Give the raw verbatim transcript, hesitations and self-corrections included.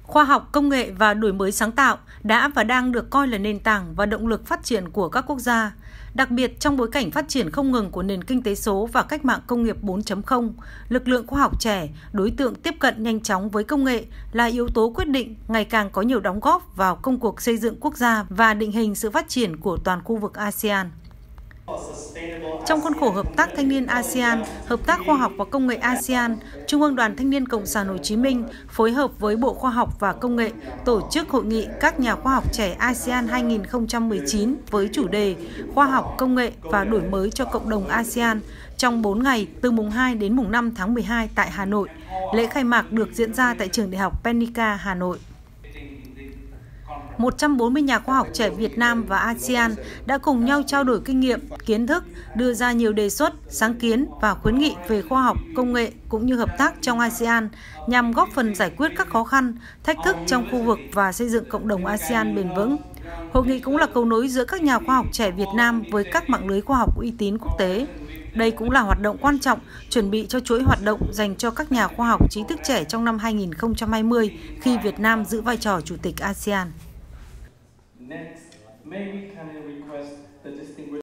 Khoa học, công nghệ và đổi mới sáng tạo đã và đang được coi là nền tảng và động lực phát triển của các quốc gia. Đặc biệt trong bối cảnh phát triển không ngừng của nền kinh tế số và cách mạng công nghiệp bốn chấm không, lực lượng khoa học trẻ, đối tượng tiếp cận nhanh chóng với công nghệ là yếu tố quyết định ngày càng có nhiều đóng góp vào công cuộc xây dựng quốc gia và định hình sự phát triển của toàn khu vực a sê an. Trong khuôn khổ Hợp tác Thanh niên a sê an, Hợp tác Khoa học và Công nghệ a sê an, Trung ương Đoàn Thanh niên Cộng sản Hồ Chí Minh phối hợp với Bộ Khoa học và Công nghệ tổ chức hội nghị các nhà khoa học trẻ a sê an hai nghìn không trăm mười chín với chủ đề Khoa học, Công nghệ và đổi mới cho cộng đồng a sê an trong bốn ngày từ mùng hai đến mùng năm tháng mười hai tại Hà Nội. Lễ khai mạc được diễn ra tại Trường Đại học Penica, Hà Nội. một trăm bốn mươi nhà khoa học trẻ Việt Nam và a sê an đã cùng nhau trao đổi kinh nghiệm, kiến thức, đưa ra nhiều đề xuất, sáng kiến và khuyến nghị về khoa học, công nghệ cũng như hợp tác trong a sê an nhằm góp phần giải quyết các khó khăn, thách thức trong khu vực và xây dựng cộng đồng a sê an bền vững. Hội nghị cũng là cầu nối giữa các nhà khoa học trẻ Việt Nam với các mạng lưới khoa học uy tín quốc tế. Đây cũng là hoạt động quan trọng chuẩn bị cho chuỗi hoạt động dành cho các nhà khoa học trí thức trẻ trong năm hai nghìn không trăm hai mươi khi Việt Nam giữ vai trò chủ tịch a sê an. Next, may we come in